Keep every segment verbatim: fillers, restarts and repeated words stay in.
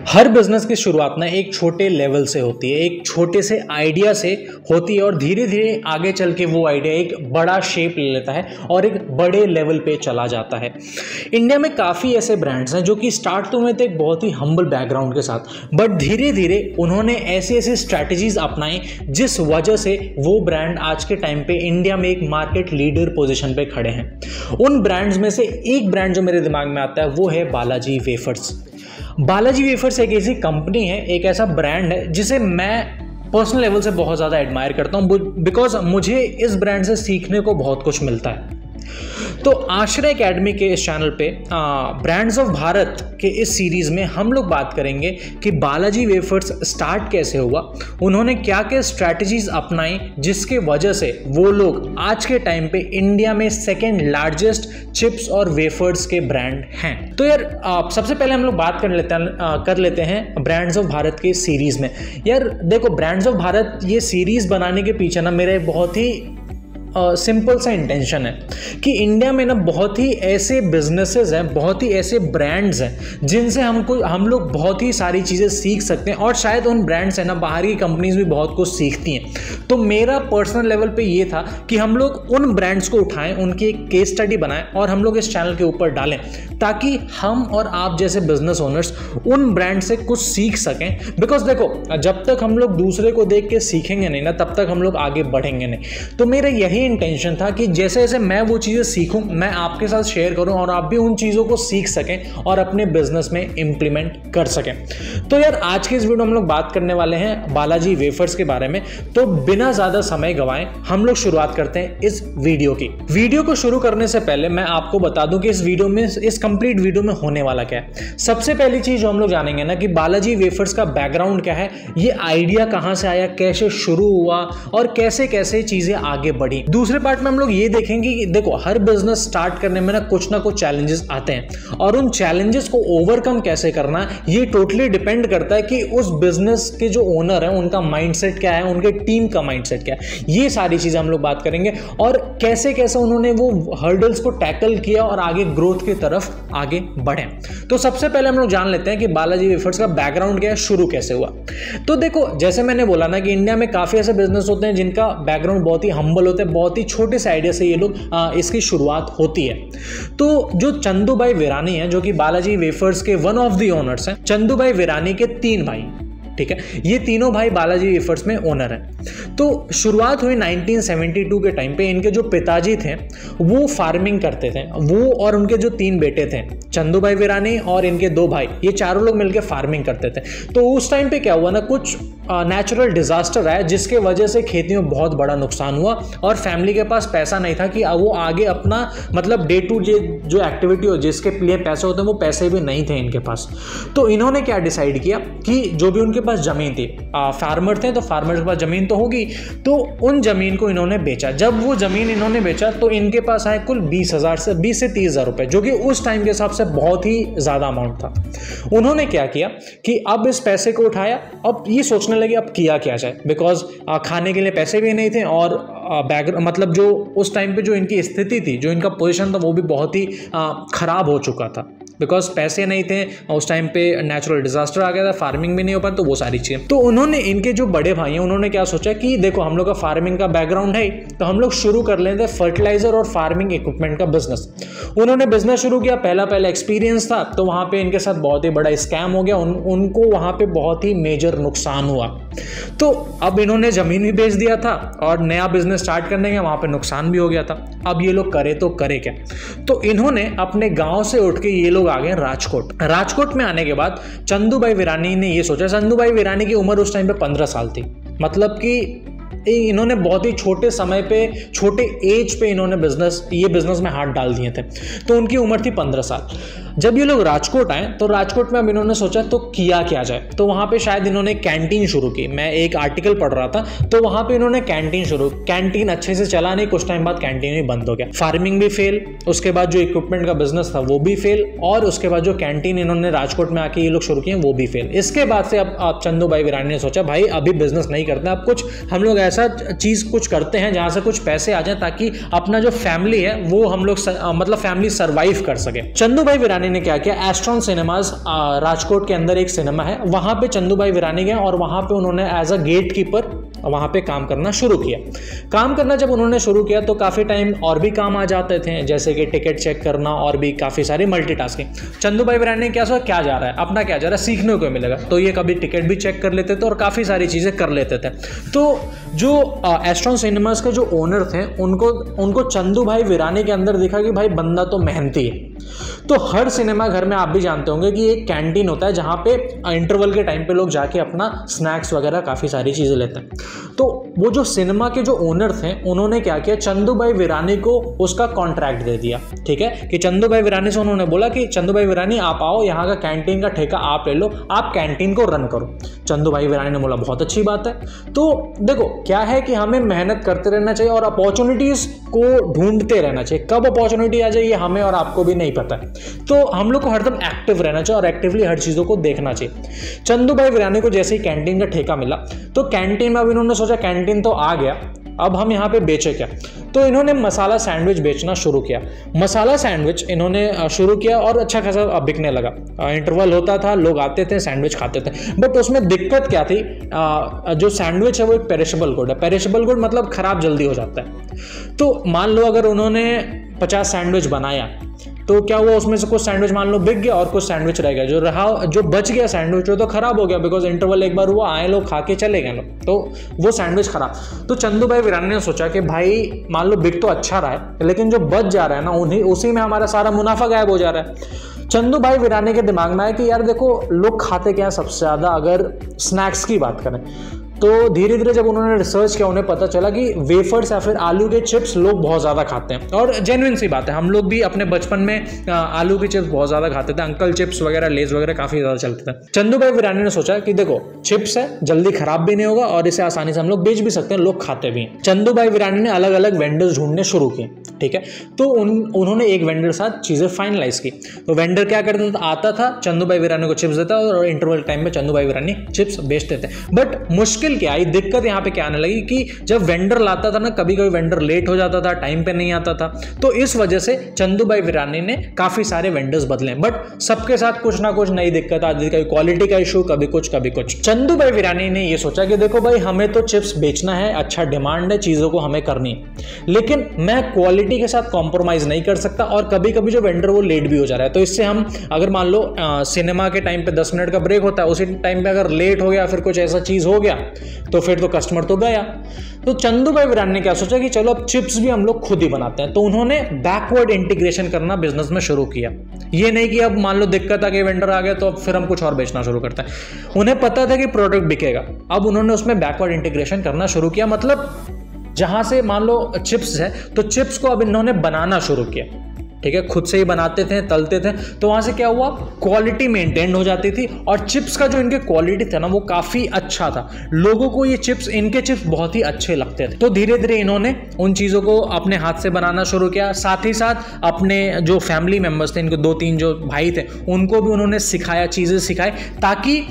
हर business की शुरुआत ना एक छोटे लेवल से होती है, एक छोटे से आइडिया से होती है और धीरे धीरे आगे चल के वो आइडिया एक बड़ा शेप ले लेता है और एक बड़े लेवल पे चला जाता है। इंडिया में काफ़ी ऐसे ब्रांड्स हैं जो कि स्टार्ट तो हुए थे एक बहुत ही हम्बल बैकग्राउंड के साथ, बट धीरे धीरे उन्होंने ऐसी ऐसी स्ट्रैटेजीज अपनाई जिस वजह से वो ब्रांड आज के टाइम पे इंडिया में एक मार्केट लीडर पोजिशन पे खड़े हैं। उन ब्रांड्स में से एक ब्रांड जो मेरे दिमाग में आता है वो है बालाजी वेफर्स। बालाजी वेफर्स एक ऐसी कंपनी है, एक ऐसा ब्रांड है जिसे मैं पर्सनल लेवल से बहुत ज़्यादा एडमायर करता हूँ, बिकॉज मुझे इस ब्रांड से सीखने को बहुत कुछ मिलता है। तो आश्रय एकेडमी के इस चैनल पे ब्रांड्स ऑफ भारत के इस सीरीज़ में हम लोग बात करेंगे कि बालाजी वेफर्स स्टार्ट कैसे हुआ, उन्होंने क्या क्या स्ट्रैटेजीज अपनाई जिसके वजह से वो लोग आज के टाइम पे इंडिया में सेकेंड लार्जेस्ट चिप्स और वेफर्स के ब्रांड हैं। तो यार आ, सबसे पहले हम लोग बात कर लेते हैं आ, कर लेते हैं ब्रांड्स ऑफ भारत के सीरीज़ में। यार देखो, ब्रांड्स ऑफ भारत ये सीरीज़ बनाने के पीछे ना मेरे बहुत ही सिंपल uh, सा इंटेंशन है कि इंडिया में ना बहुत ही ऐसे बिजनेसेस हैं, बहुत ही ऐसे ब्रांड्स हैं जिनसे हमको हम लोग बहुत ही सारी चीज़ें सीख सकते हैं और शायद उन ब्रांड्स हैं ना बाहर की कंपनीज भी बहुत कुछ सीखती हैं। तो मेरा पर्सनल लेवल पे ये था कि हम लोग उन ब्रांड्स को उठाएं, उनकी एक केस स्टडी बनाएं और हम लोग इस चैनल के ऊपर डालें ताकि हम और आप जैसे बिजनेस ओनर्स उन ब्रांड से कुछ सीख सकें। बिकॉज देखो, जब तक हम लोग दूसरे को देख के सीखेंगे नहीं ना, तब तक हम लोग आगे बढ़ेंगे नहीं। तो मेरा यही इंटेंशन था कि जैसे जैसे मैं वो चीज़ें सीखूं मैं आपके साथ शेयर करूं और आप भी उन चीज़ों को सीख सकें और अपने बिजनेस में इंप्लीमेंट कर सकें। तो यार आज के इस वीडियो में हम लोग बात करने वाले हैं बालाजी वेफर्स के बारे में। तो बिना ज़्यादा समय गवाएं हम लोग शुरुआत करते हैं इस वीडियो की। वीडियो को शुरू करने से पहले मैं आपको बता दूं कि इस वीडियो में इस कंप्लीट वीडियो में होने वाला क्या है। सबसे पहली चीज़ जो हम लोग जानेंगे ना कि बालाजी वेफर्स का बैकग्राउंड क्या है, ये आइडिया कहाँ से आया, कैसे शुरू हुआ और कैसे कैसे चीज़ें आगे बढ़ी। दूसरे पार्ट में हम लोग ये देखेंगे कि देखो, हर बिजनेस स्टार्ट करने में ना कुछ ना कुछ चैलेंजेस आते हैं और उन चैलेंजेस को ओवरकम कैसे करना ये टोटली डिपेंड करता है कि उस बिजनेस के जो ओनर है उनका माइंडसेट क्या है, उनके टीम का माइंडसेट क्या है। ये सारी चीजें हम लोग बात करेंगे और कैसे कैसे उन्होंने वो हर्डल्स को टैकल किया और आगे ग्रोथ की तरफ आगे बढ़े। तो सबसे पहले हम लोग जान लेते हैं कि बालाजी वेफर्स का बैकग्राउंड क्या है, शुरू कैसे हुआ। तो देखो, जैसे मैंने बोला ना कि इंडिया में काफी ऐसे बिजनेस होते हैं जिनका बैकग्राउंड बहुत ही हम्बल होता है, बहुत ही छोटे से आइडिया से ये लोग आ, इसकी शुरुआत होती है। तो जो चंदू भाई वीरानी हैं, जो कि बालाजी वेफर्स के वन ऑफ द ओनर्स हैं, चंदू भाई वीरानी के तीन भाई, ठीक है, ये तीनों भाई बालाजी वेफर्स में ओनर हैं। तो शुरुआत हुई नाइनटीन सेवेंटी टू के टाइम पे। इनके जो पिताजी थे वो फार्मिंग करते थे, वो और उनके जो तीन बेटे थे, चंदू भाई वीरानी और इनके दो भाई, ये चारों लोग मिलकर फार्मिंग करते थे। तो उस टाइम पे क्या हुआ ना, कुछ नेचुरल डिजास्टर आया जिसके वजह से खेती में बहुत बड़ा नुकसान हुआ और फैमिली के पास पैसा नहीं था कि वो आगे अपना मतलब डे टू डे जो एक्टिविटी हो जिसके लिए पैसे होते हैं वो पैसे भी नहीं थे इनके पास। तो इन्होंने क्या डिसाइड किया कि जो भी उनके पास जमीन थी, फार्मर थे तो फार्मर के पास जमीन तो होगी, तो उन जमीन को इन्होंने बेचा। जब वो जमीन इन्होंने बेचा तो इनके पास आए कुल बीस हजार से बीस से तीस हजार रुपए, जो कि उस टाइम के हिसाब से बहुत ही ज्यादा अमाउंट था। उन्होंने क्या किया कि अब इस पैसे को उठाया, अब ये सोचने लगे अब किया क्या जाए, बिकॉज खाने के लिए पैसे भी नहीं थे और बैक मतलब जो उस टाइम पे जो इनकी स्थिति थी, जो इनका पोजीशन था वो भी बहुत ही खराब हो चुका था, बिकॉज पैसे नहीं थे, उस टाइम पे नेचुरल डिजास्टर आ गया था, फार्मिंग भी नहीं हो पाती, तो वो सारी चीजें। तो उन्होंने, इनके जो बड़े भाई हैं, उन्होंने क्या सोचा कि देखो हम लोग का फार्मिंग का बैकग्राउंड है तो हम लोग शुरू कर लेते हैं फर्टिलाइजर और फार्मिंग इक्विपमेंट का बिजनेस। उन्होंने बिजनेस शुरू किया, पहला पहला एक्सपीरियंस था तो वहां पे इनके साथ बहुत ही बड़ा स्कैम हो गया, उन, उनको वहां पे बहुत ही मेजर नुकसान हुआ। तो अब इन्होंने जमीन भी बेच दिया था और नया बिजनेस स्टार्ट करने का वहां पे नुकसान भी हो गया था। अब ये लोग करे तो करे क्या। तो इन्होंने अपने गांव से उठ के ये लोग आ गए राजकोट। राजकोट में आने के बाद चंदू भाई वीरानी ने ये सोचा, चंदू भाई वीरानी की उम्र उस टाइम पे पंद्रह साल थी, मतलब कि इन्होंने बहुत ही छोटे समय पे, छोटे एज पे इन्होंने बिजनेस ये बिजनेस में हाथ डाल दिए थे। तो उनकी उम्र थी पंद्रह साल। जब ये लोग राजकोट आए तो राजकोट में अब इन्होंने सोचा तो किया क्या जाए। तो वहाँ पे शायद इन्होंने कैंटीन शुरू की। मैं एक आर्टिकल पढ़ रहा था तो वहाँ पे इन्होंने कैंटीन शुरू, कैंटीन अच्छे से चला नहीं, कुछ टाइम बाद कैंटीन भी बंद हो गया, फार्मिंग भी फेल, उसके बाद जो इक्विपमेंट का बिजनेस था वो भी फेल और उसके बाद जो कैंटीन इन्होंने राजकोट में आके ये लोग शुरू किए वो भी फेल। इसके बाद से अब आप चंदू भाई वीरानी ने सोचा भाई अभी बिजनेस नहीं करते, अब कुछ हम लोग ऐसा चीज कुछ करते हैं जहां से कुछ पैसे आ जाए ताकि अपना जो फैमिली है वो हम लोग मतलब फैमिली सर्वाइव कर सके। चंदू भाई वीरानी विरानी ने क्या किया, एस्ट्रॉन सिनेमाज राजकोट के अंदर एक सिनेमा है, वहाँ पे चंदूभाई विरानी गए और वहाँ पे उन्होंने एज अ गेट कीपर वहाँ पे काम करना शुरू किया। काम करना जब उन्होंने शुरू किया तो काफ़ी टाइम और भी काम आ जाते थे, जैसे कि टिकट चेक करना और भी काफ़ी सारी मल्टीटास्किंग। चंदूभाई विरानी ने क्या सोचा, क्या जा रहा है, अपना क्या जा रहा है, सीखने को मिलेगा, तो ये कभी टिकट भी चेक कर लेते थे और काफ़ी सारी चीज़ें कर लेते थे। तो जो एस्ट्रॉन सिनेमाज के जो ओनर थे उनको उनको चंदूभाई विरानी के अंदर दिखा कि भाई बंदा तो मेहनती है। तो हर सिनेमा घर में आप भी जानते होंगे कि एक कैंटीन होता है जहाँ पे इंटरवल के टाइम पे लोग जाके अपना स्नैक्स वगैरह काफ़ी सारी चीज़ें लेते हैं। तो वो जो सिनेमा के जो ओनर थे उन्होंने क्या किया, चंदूभाई विरानी को उसका कॉन्ट्रैक्ट दे दिया। ठीक है, कि चंदूभाई विरानी से उन्होंने बोला कि चंदूभाई विरानी आप आओ, यहाँ का कैंटीन का ठेका आप ले लो, आप कैंटीन को रन करो। चंदूभाई विरानी ने बोला बहुत अच्छी बात है। तो देखो क्या है कि हमें मेहनत करते रहना चाहिए और अपॉर्चुनिटीज़ को ढूंढते रहना चाहिए। कब अपॉर्चुनिटी आ जाए ये हमें और आपको भी नहीं पता है, तो हम लोग को हरदम एक्टिव रहना चाहिए और एक्टिवली हर चीज़ों को देखना चाहिए। चंदूभाई विरानी को जैसे ही कैंटीन का ठेका मिला तो कैंटीन में अब इन्होंने सोचा कैंटीन तो आ गया, अब हम यहाँ पे बेचे क्या, तो इन्होंने मसाला सैंडविच बेचना शुरू किया। मसाला सैंडविच इन्होंने शुरू किया और अच्छा खासा बिकने लगा। इंटरवल होता था, लोग आते थे, सैंडविच खाते थे। बट उसमें दिक्कत क्या थी, जो सैंडविच है वो एक पेरिशेबल गुड है। पेरिशेबल गुड मतलब खराब जल्दी हो जाता है। तो मान लो अगर उन्होंने पचास सैंडविच बनाया तो क्या हुआ, उसमें से कुछ सैंडविच मान लो बिक गया और कुछ सैंडविच रह गया। जो रहा जो बच गया सैंडविच वो तो खराब हो गया, बिकॉज इंटरवल एक बार हुआ, आए लोग खा के चले गए लोग, तो वो सैंडविच खराब। तो चंदूभाई विरानी ने सोचा कि भाई मान लो बिक तो अच्छा रहा है, लेकिन जो बच जा रहा है ना उन्हीं उसी में हमारा सारा मुनाफा गायब हो जा रहा है। चंदूभाई विरानी के दिमाग में आया कि यार देखो लोग खाते क्या सबसे ज़्यादा, अगर स्नैक्स की बात करें तो धीरे धीरे जब उन्होंने रिसर्च किया उन्हें पता चला कि वेफर्स या फिर आलू के चिप्स लोग बहुत ज़्यादा खाते हैं। और जेन्युइन सी बात है, हम लोग भी अपने बचपन में आलू के चिप्स बहुत ज़्यादा खाते थे, अंकल चिप्स वगैरह, लेज वगैरह काफ़ी ज़्यादा चलते थे। चंदूभाई विरानी ने सोचा कि देखो चिप्स है, जल्दी खराब भी नहीं होगा और इसे आसानी से हम लोग बेच भी सकते हैं, लोग खाते भी हैं। चंदूभाई विरानी ने अलग अलग वेंडर्स ढूंढने शुरू किए। ठीक है, तो उन उन्होंने एक वेंडर के साथ चीज़ें फाइनलाइज की। तो वेंडर क्या करता था, आता था, चंदूभाई विरानी को चिप्स देता और इंटरवल टाइम में चंदूभाई विरानी चिप्स बेचते थे। बट मुश्किल क्या आई, दिक्कत यहाँ पे क्या आने लगी कि जब वेंडर लाता था ना, कभी कभी वेंडर लेट हो जाता था, टाइम पे नहीं आता था। तो इस वजह से चंदूभाई विरानी ने काफी सारे वेंडर्स बदले, बट सबके साथ कुछ ना कुछ नई दिक्कत आती थी, कभी क्वालिटी का इशू, कभी कुछ कभी कुछ। चंदूभाई विरानी ने ये सोचा कि देखो भाई हमें तो चिप्स बेचना है, अच्छा डिमांड है, चीजों को हमें करनी है, लेकिन मैं क्वालिटी के साथ कॉम्प्रोमाइज नहीं कर सकता और कभी कभी जो वेंडर वो लेट भी हो जा रहा है। तो इससे हम अगर मान लो आ, सिनेमा के टाइम पे दस मिनट का ब्रेक होता है, उसी टाइम पे अगर लेट हो गया, फिर कुछ ऐसा चीज हो गया तो फिर तो कस्टमर तो गया। तो चंदूभाई विरानी ने क्या सोचा कि चलो अब चिप्स भी हम लोग खुद ही बनाते हैं। तो उन्होंने बैकवर्ड इंटीग्रेशन करना बिजनेस में शुरू किया। ये नहीं कि अब मान लो दिक्कत आ गई, वेंडर आ गया तो अब फिर हम कुछ और बेचना शुरू करते हैं। उन्हें पता था कि प्रोडक्ट बिकेगा, अब उन्होंने उसमें बैकवर्ड इंटीग्रेशन करना शुरू किया। मतलब जहां से मान लो चिप्स है तो चिप्स को अब इन्होंने बनाना शुरू किया। ठीक है, खुद से ही बनाते थे, तलते थे, तो वहां से क्या हुआ, क्वालिटी मेंटेन हो जाती थी और चिप्स का जो इनके क्वालिटी था ना वो काफी अच्छा था। लोगों को ये चिप्स, इनके चिप्स बहुत ही अच्छे लगते थे। तो धीरे धीरे इन्होंने उन चीजों को अपने हाथ से बनाना शुरू किया। साथ ही साथ अपने जो फैमिली मेंबर्स थे, इनके दो तीन जो भाई थे, उनको भी उन्होंने सिखाया, चीजें सिखाई, ताकि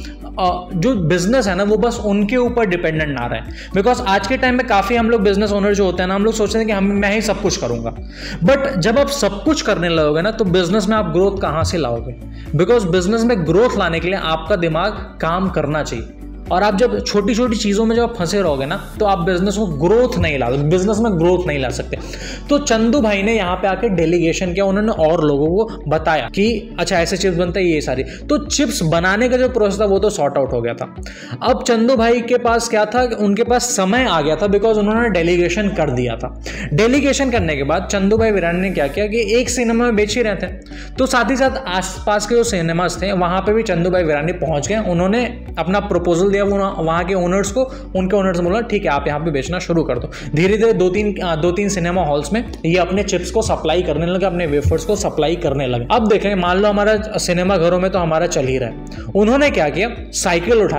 जो बिजनेस है ना वो बस उनके ऊपर डिपेंडेंट ना रहे। बिकॉज आज के टाइम में काफी हम लोग बिजनेस ओनर जो होते हैं ना, हम लोग सोचते हैं कि हम मैं ही सब कुछ करूंगा, बट जब आप सब कुछ करने लगोगे ना तो बिजनेस में आप ग्रोथ कहां से लाओगे। बिकॉज बिजनेस में ग्रोथ लाने के लिए आपका दिमाग काम करना चाहिए, और आप जब छोटी छोटी चीज़ों में जब आप फंसे रहोगे ना तो आप बिजनेस में ग्रोथ नहीं ला बिजनेस में ग्रोथ नहीं ला सकते। तो चंदू भाई ने यहाँ पे आके डेलीगेशन किया, उन्होंने और लोगों को बताया कि अच्छा ऐसे चिप्स बनते हैं, ये सारी। तो चिप्स बनाने का जो प्रोसेस था वो तो सॉर्ट आउट हो गया था। अब चंदू भाई के पास क्या था, उनके पास समय आ गया था, बिकॉज उन्होंने डेलीगेशन कर दिया था। डेलीगेशन करने के बाद चंदू भाई विरानी ने क्या किया कि एक सिनेमा में बेच ही रहे थे, तो साथ ही साथ आसपास के जो सिनेमाज थे वहां पे भी चंदू भाई विरानी पहुंच गए। उन्होंने अपना प्रपोजल वहां के ओनर्स को, उनके ओनर्स ने बोला ठीक है आप यहाँ पे बेचना शुरू कर दो। धीरे धीरे दो तीन दो तीन सिनेमा हॉल्स में ये अपने चिप्स को सप्लाई करने लगे, अपने वेफर्स को सप्लाई करने लगे। अब देखें, मान लो हमारा सिनेमा घरों में तो हमारा चल ही रहा है, उन्होंने क्या किया, साइकिल उठाया,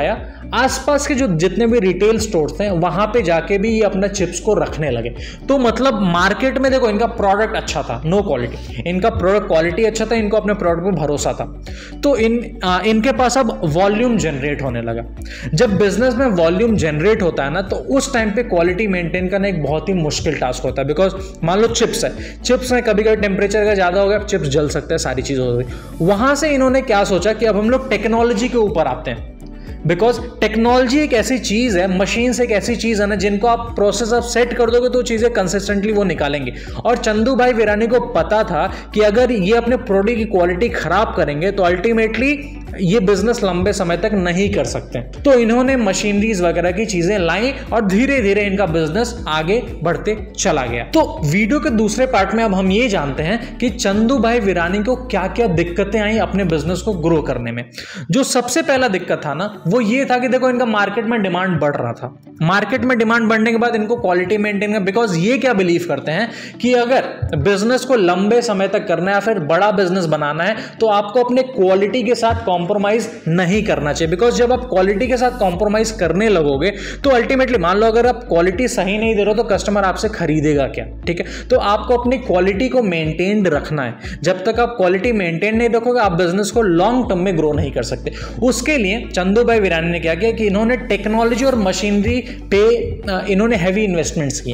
आसपास के जो जितने भी रिटेल स्टोर्स थे वहां पे जाके भी ये अपना चिप्स को रखने लगे। तो मतलब मार्केट में देखो इनका प्रोडक्ट अच्छा था, नो क्वालिटी, इनका प्रोडक्ट क्वालिटी अच्छा था, इनको अपने प्रोडक्ट पे भरोसा था। तो इन आ, इनके पास अब वॉल्यूम जनरेट होने लगा। जब बिजनेस में वॉल्यूम जनरेट होता है ना, तो उस टाइम पे क्वालिटी मेंटेन करना एक बहुत ही मुश्किल टास्क होता है। बिकॉज मान लो चिप्स है, चिप्स में कभी कभी टेम्परेचर का ज्यादा हो गया, चिप्स जल सकते हैं, सारी चीज हो गई। वहां से इन्होंने क्या सोचा कि अब हम लोग टेक्नोलॉजी के ऊपर आते हैं। बिकॉज टेक्नोलॉजी एक ऐसी चीज है, मशीन एक ऐसी चीज है ना, जिनको आप प्रोसेस आप सेट कर दोगे तो चीजें कंसिस्टेंटली वो निकालेंगे। और चंदू भाई वीरानी को पता था कि अगर ये अपने प्रोडक्ट की क्वालिटी खराब करेंगे तो अल्टीमेटली ये बिजनेस लंबे समय तक नहीं कर सकते। तो इन्होंने मशीनरीज वगैरह की चीजें लाई और धीरे धीरे इनका बिजनेस आगे बढ़ते चला गया। तो वीडियो के दूसरे पार्ट में अब हम ये जानते हैं कि चंदू भाई वीरानी को क्या क्या दिक्कतें आई अपने बिजनेस को ग्रो करने में। जो सबसे पहला दिक्कत था ना, वो ये था कि देखो इनका मार्केट में डिमांड बढ़ रहा था। मार्केट में डिमांड बढ़ने के बाद इनको क्वालिटी मेंटेन करना, बिकॉज ये क्या बिलीव करते हैं कि अगर बिजनेस को लंबे समय तक करना है, फिर बड़ा बिजनेस बनाना है, तो आपको अपने क्वालिटी के साथ कॉम्प्रोमाइज नहीं करना चाहिए। बिकॉज जब आप क्वालिटी के साथ कॉम्प्रोमाइज करने लगोगे तो अल्टीमेटली मान लो अगर आप क्वालिटी सही नहीं दे रहे हो तो कस्टमर आपसे खरीदेगा क्या? ठीक है, तो आपको अपनी क्वालिटी को मेंटेन रखना है। जब तक आप क्वालिटी मेंटेन नहीं रखोगे आप बिजनेस को लॉन्ग टर्म में ग्रो नहीं कर सकते। उसके लिए चंदू भाई वीरानी ने क्या किया कि इन्होंने टेक्नोलॉजी और मशीनरी पे इन्होंने हैवी इन्वेस्टमेंट्स की।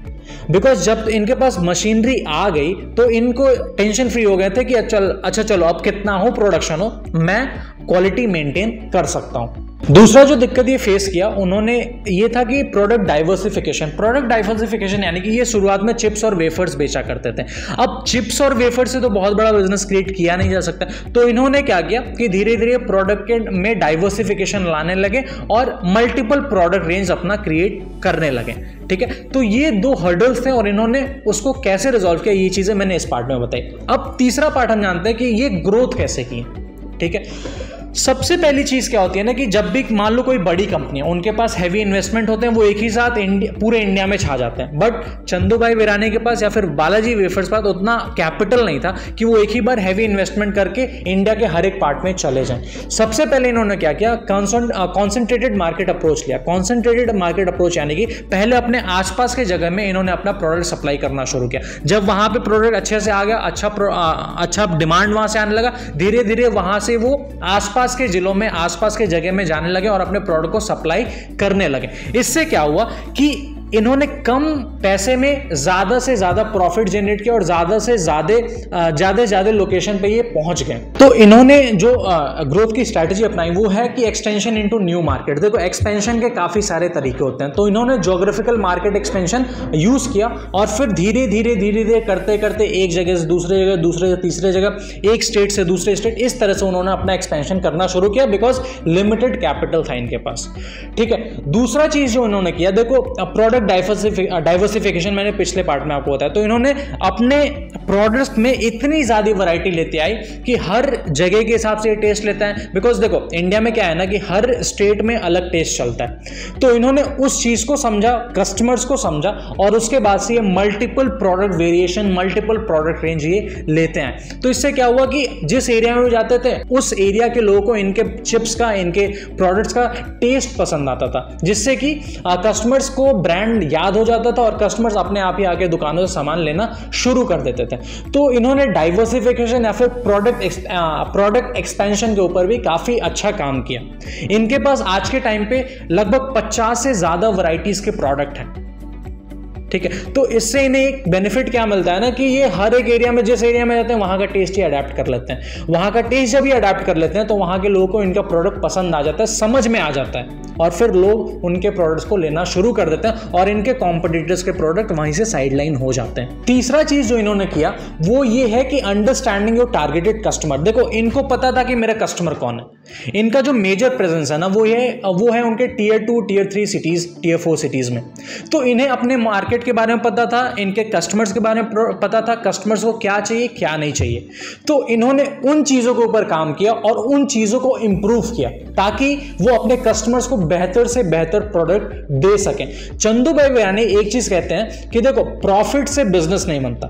बिकॉज जब इनके पास मशीनरी आ गई तो इनको टेंशन फ्री हो गए थे कि चल अच्छा चलो अब कितना हो प्रोडक्शन हो, मैं क्वालिटी मेंटेन कर सकता हूं। दूसरा जो दिक्कत ये फेस किया उन्होंने ये था कि प्रोडक्ट डाइवर्सिफिकेशन। प्रोडक्ट डाइवर्सिफिकेशन यानी कि ये शुरुआत में चिप्स और वेफर्स बेचा करते थे। अब चिप्स और वेफर से तो बहुत बड़ा बिजनेस क्रिएट किया नहीं जा सकता, तो इन्होंने क्या किया कि धीरे धीरे प्रोडक्ट के में डाइवर्सिफिकेशन लाने लगे और मल्टीपल प्रोडक्ट रेंज अपना क्रिएट करने लगे। ठीक है, तो ये दो हर्डल्स थे और इन्होंने उसको कैसे रिजॉल्व किया ये चीजें मैंने इस पार्ट में बताई। अब तीसरा पार्ट हम जानते हैं कि ये ग्रोथ कैसे की। ठीक है, सबसे पहली चीज क्या होती है ना कि जब भी मान लो कोई बड़ी कंपनी है, उनके पास हैवी इन्वेस्टमेंट होते हैं, वो एक ही साथ इंडिया पूरे इंडिया में छा जाते हैं। बट चंदू भाई वीरानी के पास या फिर बालाजी वेफर्स के पास उतना कैपिटल नहीं था कि वो एक ही बार हैवी इन्वेस्टमेंट करके इंडिया के हर एक पार्ट में चले जाएं। सबसे पहले इन्होंने क्या किया, कॉन्सेंट्रेटेड मार्केट अप्रोच लिया। कॉन्सेंट्रेटेड मार्केट अप्रोच यानी कि पहले अपने आसपास के जगह में इन्होंने अपना प्रोडक्ट सप्लाई करना शुरू किया। जब वहां पे प्रोडक्ट अच्छे से आ गया, अच्छा अच्छा डिमांड वहां से आने लगा, धीरे धीरे वहां से वो आसपास के जिलों में आसपास के जगह में जाने लगे और अपने प्रोडक्ट को सप्लाई करने लगे। इससे क्या हुआ कि इन्होंने कम पैसे में ज्यादा से ज्यादा प्रॉफिट जनरेट किया और ज्यादा से ज्यादा ज्यादा ज्यादा लोकेशन पे ये पहुंच गए। तो इन्होंने जो ग्रोथ की स्ट्रैटेजी अपनाई वो है कि एक्सटेंशन इनटू न्यू मार्केट। देखो एक्सपेंशन के काफी सारे तरीके होते हैं, तो इन्होंने ज्योग्राफिकल मार्केट एक्सपेंशन यूज किया और फिर धीरे धीरे धीरे धीरे करते करते एक जगह से दूसरे जगह, दूसरे से तीसरे जगह, एक स्टेट से दूसरे स्टेट, इस तरह से उन्होंने अपना एक्सपेंशन करना शुरू किया। बिकॉज लिमिटेड कैपिटल था इनके पास। ठीक है, दूसरा चीज जो इन्होंने किया, देखो प्रोडक्ट डाइवर्सिफिकेशन मैंने पिछले पार्ट में आपको बताया, तो इन्होंने अपने प्रोडक्ट्स में इतनी ज्यादा वैरायटी लेते आई कि हर जगह के हिसाब से टेस्ट लेता है। बिकॉज देखो इंडिया में क्या है ना कि हर स्टेट में अलग टेस्ट चलता है, तो इन्होंने उस चीज को समझा, कस्टमर्स को समझा और उसके बाद से ये multiple product variation, multiple product range ये लेते हैं। तो इससे क्या हुआ कि जिस एरिया में वो जाते थे उस एरिया के लोगों को इनके चिप्स का, इनके प्रोडक्ट्स का टेस्ट पसंद आता था, जिससे कि कस्टमर्स को ब्रांड याद हो जाता था और कस्टमर्स अपने आप ही आके दुकानों से सामान लेना शुरू कर देते थे। तो इन्होंने डाइवर्सिफिकेशन या फिर प्रोडक्ट प्रोडक्ट एक्सपेंशन के ऊपर भी काफी अच्छा काम किया। इनके पास आज के टाइम पे लगभग पचास से ज्यादा वैरायटीज के प्रोडक्ट हैं। ठीक है, तो इससे इन्हें एक बेनिफिट क्या मिलता है ना कि ये हर एक एरिया में, जिस एरिया में जाते हैं वहां का टेस्ट ही अडेप्ट कर लेते हैं। वहां का टेस्ट जब ये अडेप्ट कर लेते हैं तो वहां के लोगों को इनका प्रोडक्ट पसंद आ जाता है, समझ में आ जाता है और फिर लोग उनके प्रोडक्ट्स को लेना शुरू कर देते हैं और इनके कॉम्पिटिटर्स के प्रोडक्ट वहीं से साइडलाइन हो जाते हैं। तीसरा चीज जो इन्होंने किया वो ये है कि अंडरस्टैंडिंग योर टारगेटेड कस्टमर। देखो इनको पता था कि मेरा कस्टमर कौन है। इनका जो मेजर प्रेजेंस है ना वो ये वो है उनके tier two, tier three cities, tier four cities में। तो इन्हें अपने मार्केट के बारे में पता था, इनके कस्टमर्स के बारे में पता था, कस्टमर्स को क्या चाहिए क्या नहीं चाहिए। तो इन्होंने उन चीजों के ऊपर काम किया और उन चीजों को इंप्रूव किया ताकि वो अपने कस्टमर्स को बेहतर से बेहतर प्रोडक्ट दे सकें। चंदू भाई वीरानी एक चीज कहते हैं कि देखो प्रॉफिट से बिजनेस नहीं बनता।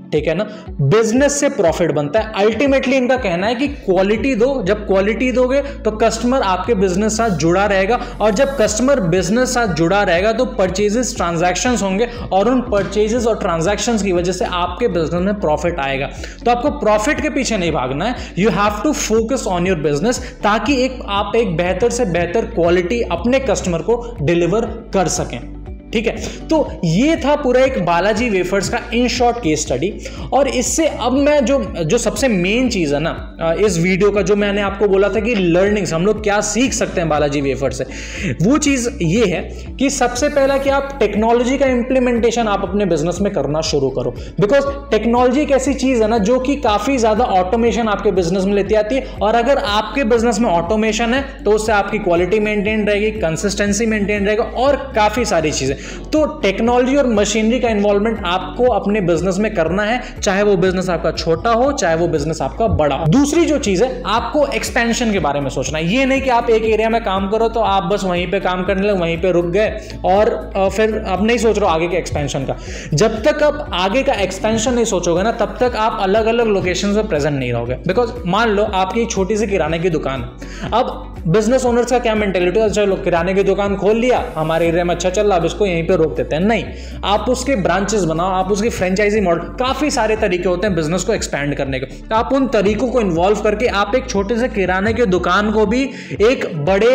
ठीक है ना। बिजनेस से प्रॉफिट बनता है। अल्टीमेटली इनका कहना है कि क्वालिटी दो, जब क्वालिटी दोगे तो कस्टमर आपके बिजनेस साथ जुड़ा रहेगा, और जब कस्टमर बिजनेस साथ जुड़ा रहेगा तो परचेजेस ट्रांजैक्शंस होंगे, और उन परचेजेस और ट्रांजैक्शंस की वजह से आपके बिजनेस में प्रॉफिट आएगा। तो आपको प्रॉफिट के पीछे नहीं भागना है, you have to focus on your business, ताकि एक आप एक बेहतर से बेहतर क्वालिटी अपने कस्टमर को डिलीवर कर सकें, ठीक है। तो ये था पूरा एक बालाजी वेफर्स का इन शॉर्ट केस स्टडी। और इससे अब मैं जो जो सबसे मेन चीज़ है ना इस वीडियो का, जो मैंने आपको बोला था कि लर्निंग्स हम लोग क्या सीख सकते हैं बालाजी वेफर्स से, वो चीज़ ये है कि सबसे पहला कि आप टेक्नोलॉजी का इंप्लीमेंटेशन आप अपने बिजनेस में करना शुरू करो। बिकॉज टेक्नोलॉजी एक ऐसी चीज़ है ना जो कि काफ़ी ज़्यादा ऑटोमेशन आपके बिजनेस में लेती आती है, और अगर आपके बिजनेस में ऑटोमेशन है तो उससे आपकी क्वालिटी मेंटेन रहेगी, कंसिस्टेंसी मेंटेन रहेगा, और काफ़ी सारी चीज़ें। तो टेक्नोलॉजी और मशीनरी का इन्वॉल्वमेंट आपको अपने बिजनेस में करना है, चाहे वो बिजनेस आपका छोटा हो, चाहे वो बिजनेस आपका बड़ा हो। दूसरी जो चीज है, आपको एक्सपेंशन के बारे में सोचना है। ये नहीं कि आप एक एरिया में काम करो तो आप बस वहीं पे काम करने लगे, वहीं पे रुक गए, और फिर आप नहीं सोच रहे हो आगे के एक्सपेंशन का। जब तक आप आगे का एक्सपेंशन नहीं सोचोगे ना, तब तक आप अलग अलग लोकेशन में प्रेजेंट नहीं रहोगे। बिकॉज मान लो आपकी छोटी सी किराने की दुकान है, अब बिजनेस ओनर्स का क्या मेंटेलिटी है, चलो किराने की दुकान खोल लिया, हमारे एरिया में अच्छा चल रहा, अब इसको यहीं पे रोक देते हैं। नहीं, आप उसके ब्रांचेस बनाओ, आप उसकी फ्रेंचाइजी मॉडल, काफी सारे तरीके होते हैं बिजनेस को एक्सपैंड करने के। तो आप उन तरीकों को इन्वॉल्व करके आप एक छोटे से किराने की दुकान को भी एक बड़े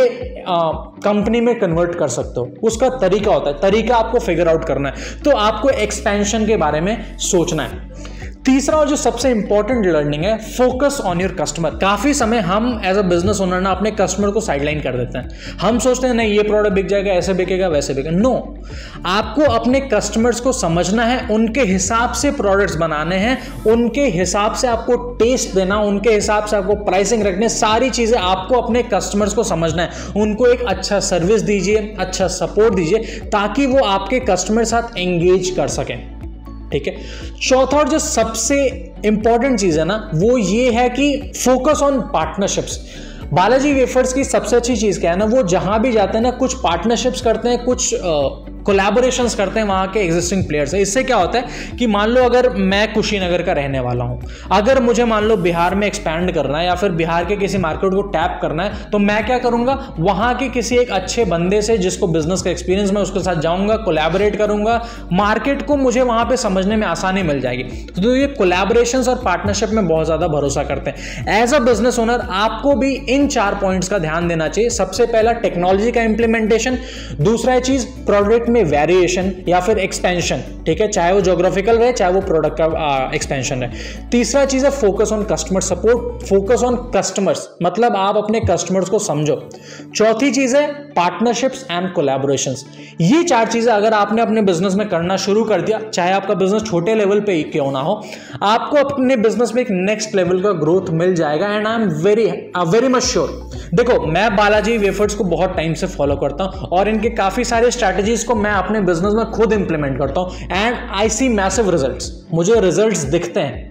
कंपनी में कन्वर्ट कर सकते हो। उसका तरीका होता है, तरीका आपको फिगर आउट करना है। तो आपको एक्सपेंशन के बारे में सोचना है। तीसरा और जो सबसे इंपॉर्टेंट लर्निंग है, फोकस ऑन योर कस्टमर। काफी समय हम एज अ बिजनेस ओनर ना अपने कस्टमर को साइडलाइन कर देते हैं। हम सोचते हैं नहीं ये प्रोडक्ट बिक जाएगा, ऐसे बिकेगा, वैसे बिकेगा। नो, आपको अपने कस्टमर्स को समझना है, उनके हिसाब से प्रोडक्ट्स बनाने हैं, उनके हिसाब से आपको टेस्ट देना, उनके हिसाब से आपको प्राइसिंग रखने, सारी चीजें आपको अपने कस्टमर्स को समझना है। उनको एक अच्छा सर्विस दीजिए, अच्छा सपोर्ट दीजिए, ताकि वो आपके कस्टमर साथ एंगेज कर सकें, ठीक है। चौथा और जो सबसे इंपॉर्टेंट चीज है ना, वो ये है कि focus on partnerships. Balaji wafers की सबसे अच्छी चीज क्या है ना, वो जहां भी जाते हैं ना कुछ पार्टनरशिप्स करते हैं, कुछ कोलैबोरेशंस करते हैं वहां के एग्जिस्टिंग प्लेयर्स से। इससे क्या होता है कि मान लो अगर मैं कुशीनगर का रहने वाला हूं, अगर मुझे मान लो बिहार में एक्सपैंड करना है या फिर बिहार के किसी मार्केट को टैप करना है, तो मैं क्या करूंगा, वहां के किसी एक अच्छे बंदे से जिसको बिजनेस का एक्सपीरियंस, मैं उसके साथ जाऊंगा, कोलैबोरेट करूंगा, मार्केट को मुझे वहां पे समझने में आसानी मिल जाएगी। तो ये कोलैबोरेशंस और पार्टनरशिप में बहुत ज्यादा भरोसा करते हैं। एज अ बिजनेस ओनर आपको भी इन चार पॉइंट्स का ध्यान देना चाहिए। सबसे पहला टेक्नोलॉजी का इंप्लीमेंटेशन, दूसरा चीज प्रोडक्ट में वेरिएशन या फिर एक्सपेंशन, ठीक है, चाहे वो ज्योग्राफिकल रहे चाहे वो प्रोडक्ट का एक्सपेंशन रहे। तीसरा चीज है focus on customer support, focus on customers, मतलब आप अपने कस्टमर्स को समझो। चौथी चीज है पार्टनरशिप्स एंड कोलैबोरेशंस। ये चार चीजें अगर आपने अपने बिजनेस में करना शुरू कर दिया, चाहे आपका बिजनेस छोटे लेवल पे ही क्यों ना हो, आपको अपने बिजनेस में एक नेक्स्ट लेवल का ग्रोथ मिल जाएगा। And I am very very much sure. देखो, मैं बालाजी वेफर्स को बहुत टाइम से फॉलो करता हूं और इनके काफी सारे स्ट्रैटेजीज को मैं अपने बिजनेस में खुद इंप्लीमेंट करता हूं, and I see massive results, मुझे रिजल्ट्स दिखते हैं।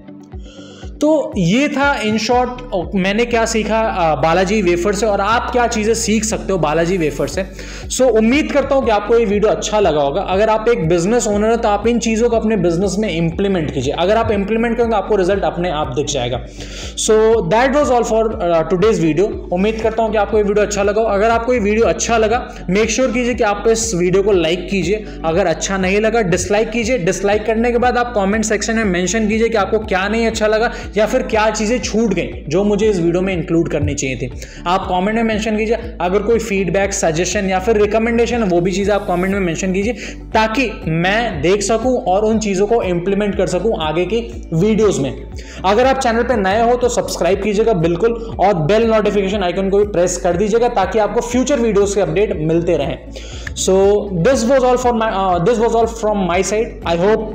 तो ये था इन शॉर्ट मैंने क्या सीखा बालाजी वेफर से, और आप क्या चीज़ें सीख सकते हो बालाजी वेफर से। सो so, उम्मीद करता हूँ कि आपको ये वीडियो अच्छा लगा होगा। अगर आप एक बिजनेस ओनर है तो आप इन चीज़ों को अपने बिजनेस में इंप्लीमेंट कीजिए। अगर आप इंप्लीमेंट करेंगे आपको रिजल्ट अपने आप दिख जाएगा। So that was all for today's video. उम्मीद करता हूँ कि आपको ये वीडियो अच्छा लगा हो। अगर आपको ये वीडियो अच्छा लगा, मेक श्योर sure कीजिए कि आप इस वीडियो को लाइक कीजिए। अगर अच्छा नहीं लगा, डिसलाइक कीजिए। डिसलाइक करने के बाद आप कॉमेंट सेक्शन में मेंशन कीजिए कि आपको क्या नहीं अच्छा लगा, या फिर क्या चीजें छूट गई जो मुझे इस वीडियो में इंक्लूड करनी चाहिए थी। आप कमेंट में मेंशन कीजिए। अगर कोई फीडबैक, सजेशन या फिर रिकमेंडेशन है, वो भी चीजें आप कमेंट में मेंशन कीजिए, ताकि मैं देख सकूं और उन चीजों को इंप्लीमेंट कर सकूं आगे की वीडियोस में। अगर आप चैनल पे नए हो तो सब्सक्राइब कीजिएगा बिल्कुल, और बेल नोटिफिकेशन आइकन को भी प्रेस कर दीजिएगा ताकि आपको फ्यूचर वीडियोस के अपडेट मिलते रहें। So this was all for my this was all from my side. I hope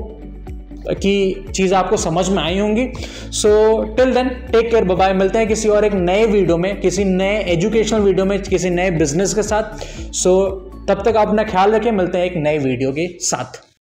कि चीज़ आपको समझ में आई होंगी। So till then take care, bye bye. मिलते हैं किसी और एक नए वीडियो में, किसी नए एजुकेशनल वीडियो में, किसी नए बिजनेस के साथ। सो so, तब तक आप अपना ख्याल रखें। मिलते हैं एक नए वीडियो के साथ।